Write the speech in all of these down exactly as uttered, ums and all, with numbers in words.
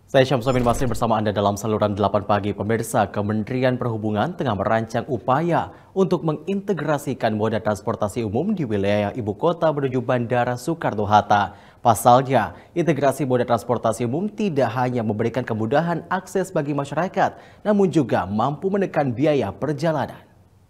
Saya Syamsuddin masih bersama Anda dalam saluran delapan pagi. Pemirsa, Kementerian Perhubungan tengah merancang upaya untuk mengintegrasikan moda transportasi umum di wilayah ibu kota menuju Bandara Soekarno-Hatta. Pasalnya, integrasi moda transportasi umum tidak hanya memberikan kemudahan akses bagi masyarakat, namun juga mampu menekan biaya perjalanan.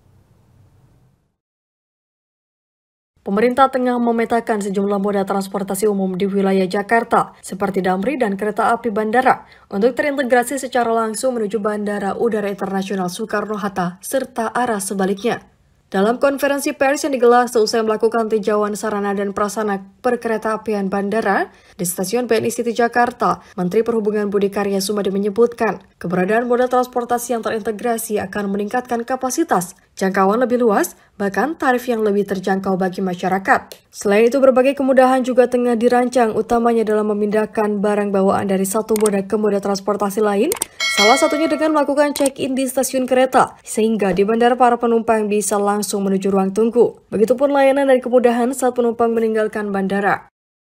Pemerintah tengah memetakan sejumlah moda transportasi umum di wilayah Jakarta, seperti Damri dan kereta api bandara, untuk terintegrasi secara langsung menuju Bandara Udara Internasional Soekarno-Hatta, serta arah sebaliknya. Dalam konferensi pers yang digelar seusai melakukan tinjauan sarana dan prasarana perkeretaapian bandara di Stasiun B N I City Jakarta, Menteri Perhubungan Budi Karya Sumadi menyebutkan, keberadaan moda transportasi yang terintegrasi akan meningkatkan kapasitas, jangkauan lebih luas, bahkan tarif yang lebih terjangkau bagi masyarakat. Selain itu, berbagai kemudahan juga tengah dirancang, utamanya dalam memindahkan barang bawaan dari satu moda ke moda transportasi lain, salah satunya dengan melakukan check-in di stasiun kereta, sehingga di bandara para penumpang bisa langsung menuju ruang tunggu. Begitupun layanan dan kemudahan saat penumpang meninggalkan bandara.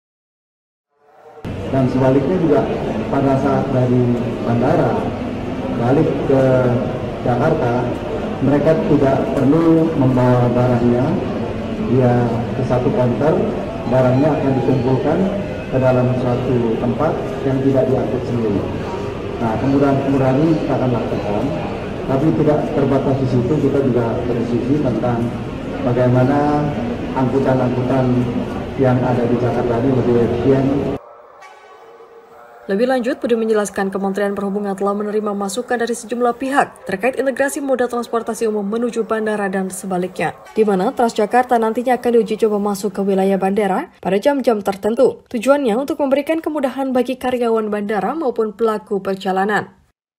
Dan sebaliknya juga pada saat dari bandara balik ke Jakarta, mereka tidak perlu membawa barangnya, dia ke satu counter, barangnya akan dikumpulkan ke dalam suatu tempat yang tidak diangkut sendiri. Nah, kemudahan-kemudahan ini kita akan lakukan, tapi tidak terbatas di situ, kita juga berdiskusi tentang bagaimana angkutan-angkutan yang ada di Jakarta ini lebih efisien. Lebih lanjut, Budi menjelaskan Kementerian Perhubungan telah menerima masukan dari sejumlah pihak terkait integrasi moda transportasi umum menuju bandara dan sebaliknya, di mana Transjakarta nantinya akan diuji coba masuk ke wilayah bandara pada jam-jam tertentu. Tujuannya untuk memberikan kemudahan bagi karyawan bandara maupun pelaku perjalanan.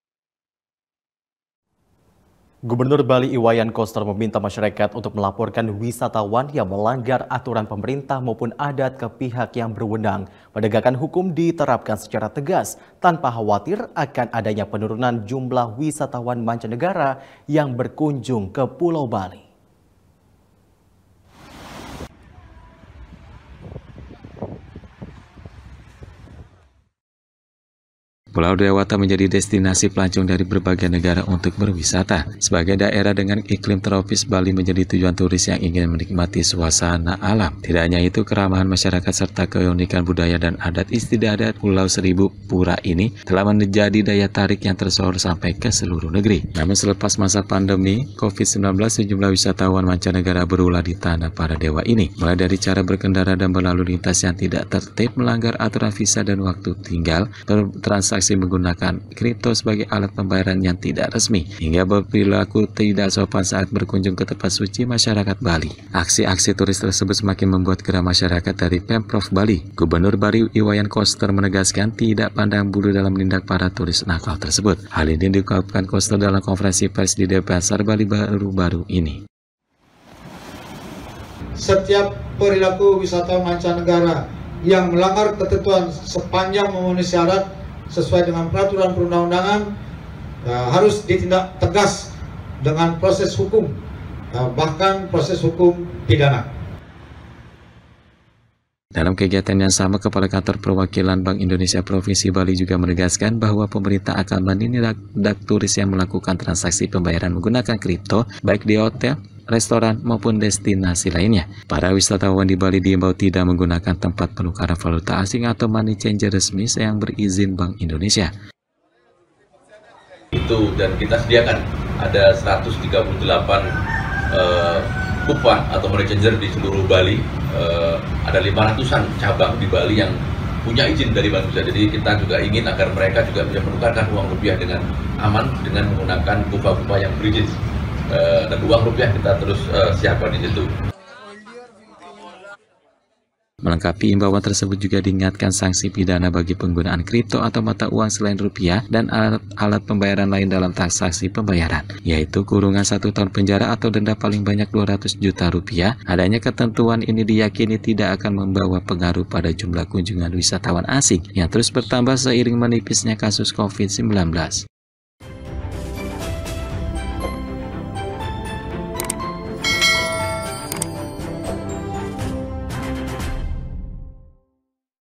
Gubernur Bali Iwayan Koster meminta masyarakat untuk melaporkan wisatawan yang melanggar aturan pemerintah maupun adat ke pihak yang berwenang. Penegakan hukum diterapkan secara tegas tanpa khawatir akan adanya penurunan jumlah wisatawan mancanegara yang berkunjung ke Pulau Bali. Pulau Dewata menjadi destinasi pelancong dari berbagai negara untuk berwisata. Sebagai daerah dengan iklim tropis, Bali menjadi tujuan turis yang ingin menikmati suasana alam. Tidak hanya itu, keramahan masyarakat serta keunikan budaya dan adat istiadat Pulau Seribu Pura ini telah menjadi daya tarik yang tersohor sampai ke seluruh negeri. Namun selepas masa pandemi covid sembilan belas, sejumlah wisatawan mancanegara berulah di tanah para dewa ini. Mulai dari cara berkendara dan berlalu lintas yang tidak tertib, melanggar aturan visa dan waktu tinggal, bertransaksi menggunakan kripto sebagai alat pembayaran yang tidak resmi, hingga berperilaku tidak sopan saat berkunjung ke tempat suci masyarakat Bali. Aksi-aksi turis tersebut semakin membuat gerah masyarakat dari Pemprov Bali. Gubernur Bali Iwayan Koster menegaskan tidak pandang bulu dalam menindak para turis nakal tersebut. Hal ini diungkapkan Koster dalam konferensi pers di Denpasar, Bali baru-baru ini. Setiap perilaku wisatawan mancanegara yang melanggar ketentuan sepanjang memenuhi syarat sesuai dengan peraturan perundang-undangan uh, harus ditindak tegas dengan proses hukum, uh, bahkan proses hukum pidana. Dalam kegiatan yang sama, Kepala Kantor Perwakilan Bank Indonesia Provinsi Bali juga menegaskan bahwa pemerintah akan menindak turis yang melakukan transaksi pembayaran menggunakan kripto, baik di hotel, restoran, maupun destinasi lainnya. Para wisatawan di Bali diimbau tidak menggunakan tempat penukaran valuta asing atau money changer resmi yang berizin Bank Indonesia. Itu dan kita sediakan ada seratus tiga puluh delapan uh, kupon atau money changer di seluruh Bali. Uh, ada lima ratusan cabang di Bali yang punya izin dari Bank Indonesia. Jadi kita juga ingin agar mereka juga bisa menukarkan uang rupiah dengan aman dengan menggunakan kupa-kupa yang berizin. Uh, dan uang rupiah kita terus uh, siapkan di situ. Melengkapi imbauan tersebut juga diingatkan sanksi pidana bagi penggunaan kripto atau mata uang selain rupiah dan alat-alat pembayaran lain dalam transaksi pembayaran, yaitu kurungan satu tahun penjara atau denda paling banyak dua ratus juta rupiah. Adanya ketentuan ini diyakini tidak akan membawa pengaruh pada jumlah kunjungan wisatawan asing yang terus bertambah seiring menipisnya kasus covid sembilan belas.